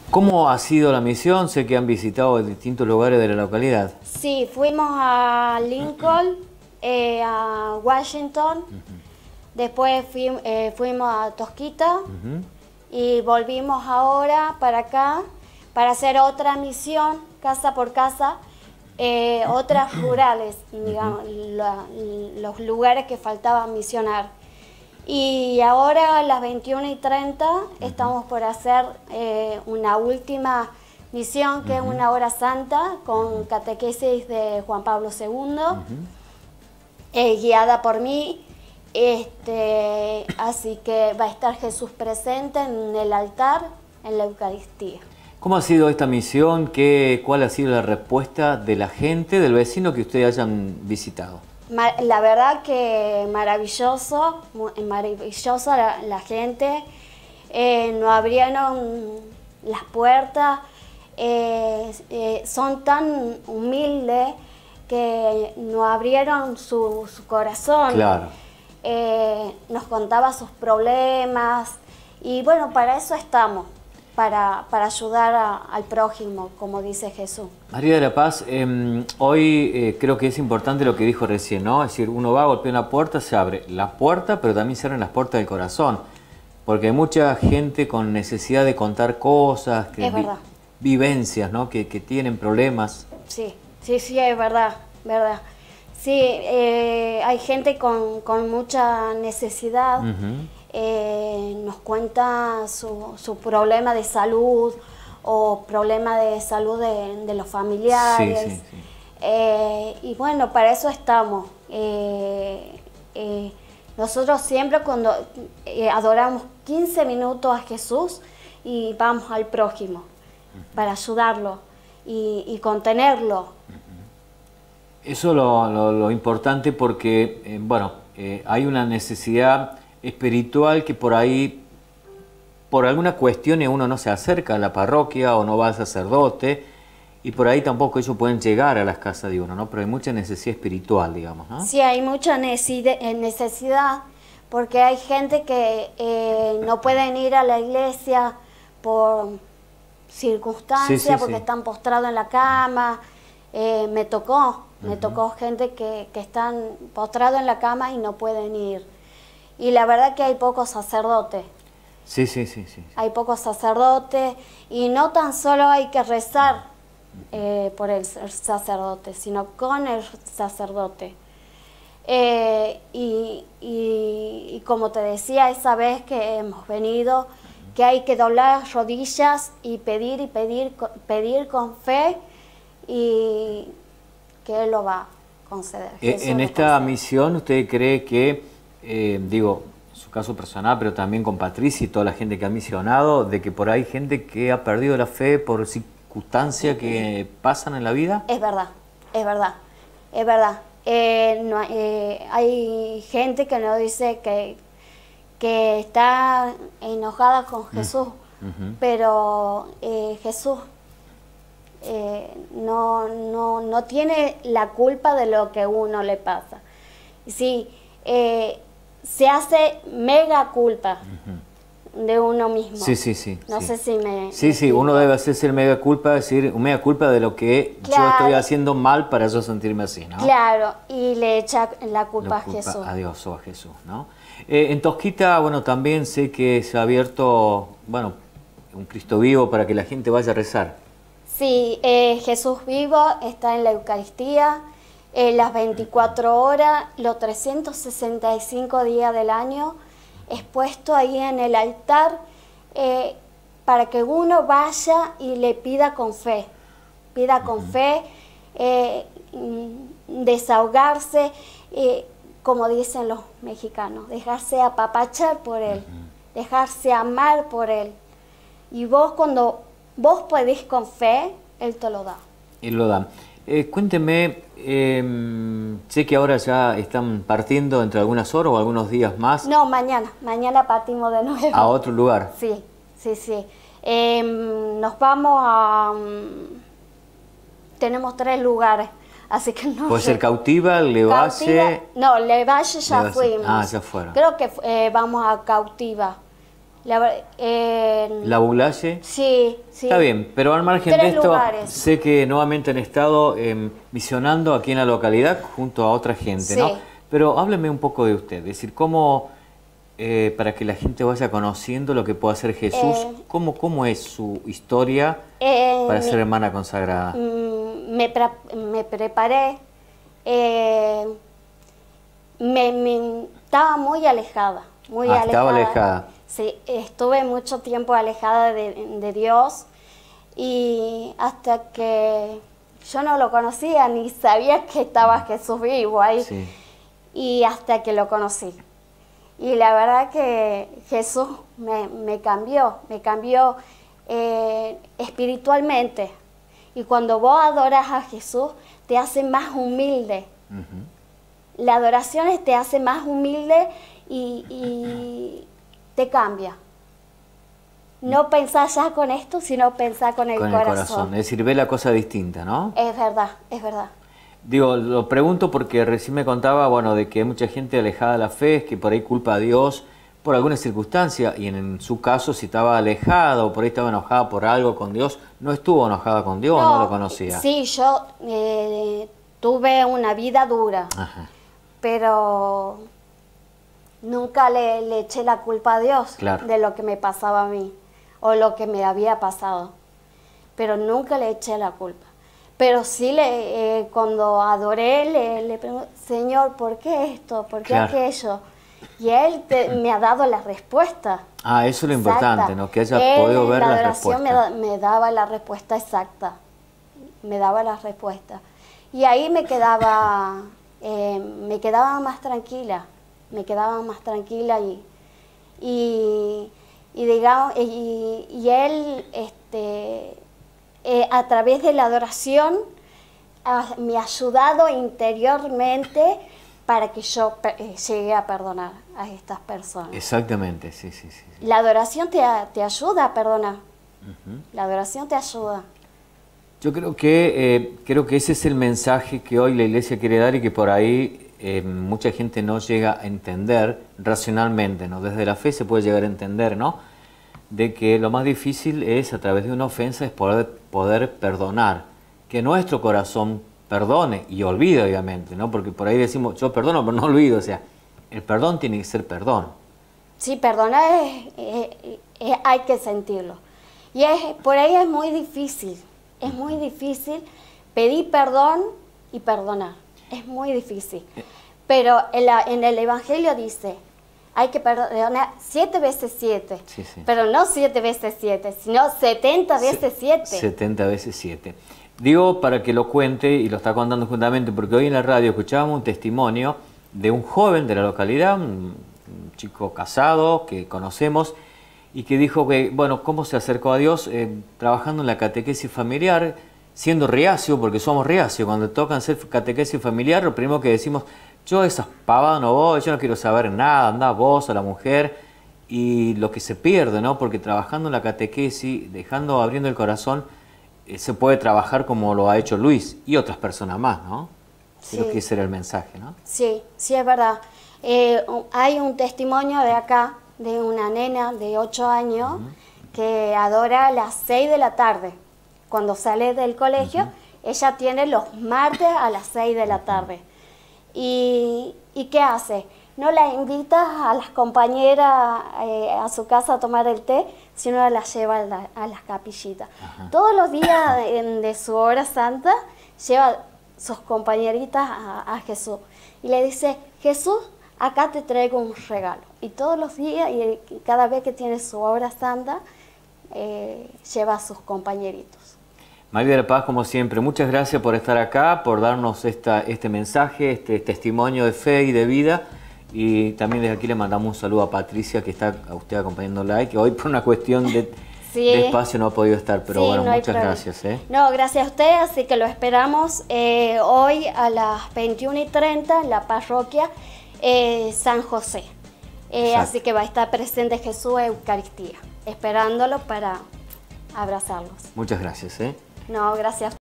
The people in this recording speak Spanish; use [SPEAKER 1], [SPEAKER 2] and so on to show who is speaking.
[SPEAKER 1] ¿Cómo ha sido la misión? Sé que han visitado distintos lugares de la localidad.
[SPEAKER 2] Sí, fuimos a Lincoln, a Washington, después fuimos a Tosquita y volvimos ahora para acá para hacer otra misión, casa por casa, otras rurales, digamos, los lugares que faltaban misionar. Y ahora a las 21:30 estamos por hacer una última misión, que es una hora santa, con catequesis de Juan Pablo II, guiada por mí. Así que va a estar Jesús presente en el altar, en la Eucaristía.
[SPEAKER 1] ¿Cómo ha sido esta misión? ¿Cuál ha sido la respuesta de la gente, del vecino que ustedes hayan visitado?
[SPEAKER 2] La verdad que maravillosa la gente. Nos abrieron las puertas, son tan humildes que nos abrieron su corazón.
[SPEAKER 1] Claro.
[SPEAKER 2] Nos contaba sus problemas y bueno, para eso estamos. Para ayudar al prójimo, como dice Jesús.
[SPEAKER 1] María de la Paz, hoy creo que es importante lo que dijo recién, ¿no? Es decir, uno va, golpea una puerta, se abre la puerta, pero también se abren las puertas del corazón. Porque hay mucha gente con necesidad de contar cosas, vivencias, ¿no? Que tienen problemas.
[SPEAKER 2] Sí, es verdad. Sí, hay gente con mucha necesidad. Nos cuenta su problema de salud o problema de salud de los familiares. Y bueno, para eso estamos. Nosotros siempre cuando adoramos 15 minutos a Jesús y vamos al prójimo para ayudarlo y contenerlo.
[SPEAKER 1] Eso es lo importante porque, bueno, hay una necesidad espiritual que por ahí, por alguna cuestión uno no se acerca a la parroquia o no va al sacerdote y por ahí tampoco ellos pueden llegar a las casas de uno, ¿no? Pero hay mucha necesidad espiritual, digamos, ¿no?
[SPEAKER 2] Sí, hay mucha necesidad porque hay gente que no pueden ir a la iglesia por circunstancias, porque están postrados en la cama. Me tocó gente que están postrados en la cama y no pueden ir. Y la verdad que hay pocos sacerdotes. Sí. Hay pocos sacerdotes y no tan solo hay que rezar por el sacerdote, sino con el sacerdote. Y como te decía esa vez que hemos venido, que hay que doblar las rodillas y pedir con fe y que Él lo va a conceder.
[SPEAKER 1] En esta misión, ¿usted cree que digo, en su caso personal, pero también con Patricia y toda la gente que ha misionado, de que por ahí hay gente que ha perdido la fe por circunstancias que pasan en la vida?
[SPEAKER 2] Es verdad. Hay gente que nos dice que está enojada con Jesús, pero Jesús no tiene la culpa de lo que a uno le pasa. Sí, se hace mega culpa de uno mismo.
[SPEAKER 1] Sí.
[SPEAKER 2] No sé si me...
[SPEAKER 1] Sí, uno debe hacerse el mega culpa, decir mega culpa de lo que yo estoy haciendo mal para yo sentirme así, ¿no?
[SPEAKER 2] Claro, y le echa la culpa a Jesús.
[SPEAKER 1] A Dios o a Jesús, ¿no? En Tosquita, bueno, también sé que se ha abierto, bueno, un Cristo vivo para que la gente vaya a rezar.
[SPEAKER 2] Sí, Jesús vivo está en la Eucaristía, las 24 horas, los 365 días del año, expuesto ahí en el altar, para que uno vaya y le pida con fe, desahogarse, como dicen los mexicanos, dejarse apapachar por Él, dejarse amar por Él. Y vos cuando vos podés con fe, Él te lo da.
[SPEAKER 1] Él lo da. Cuénteme, sé que ahora ya están partiendo entre algunas horas o algunos días más.
[SPEAKER 2] No, mañana partimos de nuevo.
[SPEAKER 1] ¿A otro lugar?
[SPEAKER 2] Sí. Nos vamos a... tenemos 3 lugares, así que no.
[SPEAKER 1] Puede ser Cautiva, Levalle.
[SPEAKER 2] No, Levalle ya fuimos.
[SPEAKER 1] Ah, ya fueron.
[SPEAKER 2] Creo que vamos a Cautiva.
[SPEAKER 1] La Bulaye.
[SPEAKER 2] Sí, sí.
[SPEAKER 1] Está bien, pero al margen de
[SPEAKER 2] 3
[SPEAKER 1] esto,
[SPEAKER 2] lugares.
[SPEAKER 1] sé que nuevamente han estado misionando aquí en la localidad junto a otra gente,
[SPEAKER 2] Sí.
[SPEAKER 1] ¿no? Pero hábleme un poco de usted, es decir, cómo, para que la gente vaya conociendo lo que puede hacer Jesús, ¿cómo es su historia para ser hermana consagrada?
[SPEAKER 2] Me preparé, estaba muy alejada, muy alejada.
[SPEAKER 1] Estaba alejada.
[SPEAKER 2] Sí, estuve mucho tiempo alejada de Dios y hasta que yo no lo conocía ni sabía que estaba Jesús vivo ahí.
[SPEAKER 1] Sí.
[SPEAKER 2] Y hasta que lo conocí. Y la verdad que Jesús me cambió espiritualmente. Y cuando vos adoras a Jesús, te hace más humilde. La adoración te hace más humilde y te cambia. No pensás ya con esto, sino pensar con el corazón.
[SPEAKER 1] Es decir, ve la cosa distinta, ¿no?
[SPEAKER 2] Es verdad, es verdad.
[SPEAKER 1] Digo, lo pregunto porque recién me contaba, bueno, de que hay mucha gente alejada de la fe, que por ahí culpa a Dios por alguna circunstancia, y en su caso, si estaba alejada o por ahí estaba enojada por algo con Dios, ¿no estuvo enojada con Dios o no lo conocía?
[SPEAKER 2] Sí, yo tuve una vida dura, pero nunca le eché la culpa a Dios de lo que me pasaba a mí o lo que me había pasado, pero nunca le eché la culpa. Pero sí, cuando adoré, le pregunté, Señor, ¿por qué esto? ¿Por qué aquello? Y Él me ha dado la respuesta.
[SPEAKER 1] Eso es lo importante, ¿no? Que haya podido ver la respuesta.
[SPEAKER 2] La oración me daba la respuesta exacta. Me daba la respuesta. Y ahí me quedaba más tranquila. Me quedaba más tranquila y digamos, y Él, a través de la adoración me ha ayudado interiormente para que yo llegue a perdonar a estas personas.
[SPEAKER 1] Exactamente, sí.
[SPEAKER 2] La adoración te ayuda a perdonar. La adoración te ayuda.
[SPEAKER 1] Yo creo que ese es el mensaje que hoy la Iglesia quiere dar y que por ahí mucha gente no llega a entender racionalmente, ¿no? Desde la fe se puede llegar a entender, ¿no? De que lo más difícil es, a través de una ofensa, es poder perdonar. Que nuestro corazón perdone y olvide, obviamente, ¿no? Porque por ahí decimos, yo perdono, pero no olvido. O sea, el perdón tiene que ser perdón. Sí,
[SPEAKER 2] perdonar hay que sentirlo. Y por ahí es muy difícil. Es muy difícil pedir perdón y perdonar. Es muy difícil. Pero en el Evangelio dice, hay que perdonar 7 veces 7. Sí. Pero no 7 veces 7, sino 70 veces 7.
[SPEAKER 1] 70 veces 7. Digo para que lo cuente, y lo está contando justamente porque hoy en la radio escuchábamos un testimonio de un joven de la localidad, un chico casado que conocemos, y que dijo que, bueno, cómo se acercó a Dios trabajando en la catequesis familiar, siendo reacio, porque somos reacios. Cuando tocan hacer catequesis familiar, lo primero que decimos, yo esas pavadas no voy, yo no quiero saber nada, anda vos a la mujer, y lo que se pierde, ¿no? Porque trabajando en la catequesis, abriendo el corazón, se puede trabajar como lo ha hecho Luis y otras personas más, ¿no?
[SPEAKER 2] Sí.
[SPEAKER 1] Creo que ese era el mensaje, ¿no?
[SPEAKER 2] Sí, es verdad. Hay un testimonio de acá, de una nena de 8 años, que adora a las 6 de la tarde. Cuando sale del colegio, ella tiene los martes a las 6 de la tarde. ¿Y qué hace? No la invita a las compañeras a su casa a tomar el té, sino las lleva a las capillitas. Todos los días de su hora santa lleva sus compañeritas a Jesús. Y le dice, Jesús, acá te traigo un regalo. Y todos los días, y cada vez que tiene su hora santa, lleva a sus compañeritos.
[SPEAKER 1] María de la Paz, como siempre, muchas gracias por estar acá, por darnos este mensaje, este testimonio de fe y de vida. Y también desde aquí le mandamos un saludo a Patricia, que está a usted acompañándola, y que hoy por una cuestión de espacio no ha podido estar, pero bueno, no muchas gracias.
[SPEAKER 2] No, gracias a usted, así que lo esperamos hoy a las 21:30 en la parroquia San José. Así que va a estar presente Jesús Eucaristía, esperándolo para abrazarlos.
[SPEAKER 1] Muchas gracias.
[SPEAKER 2] No, gracias a usted.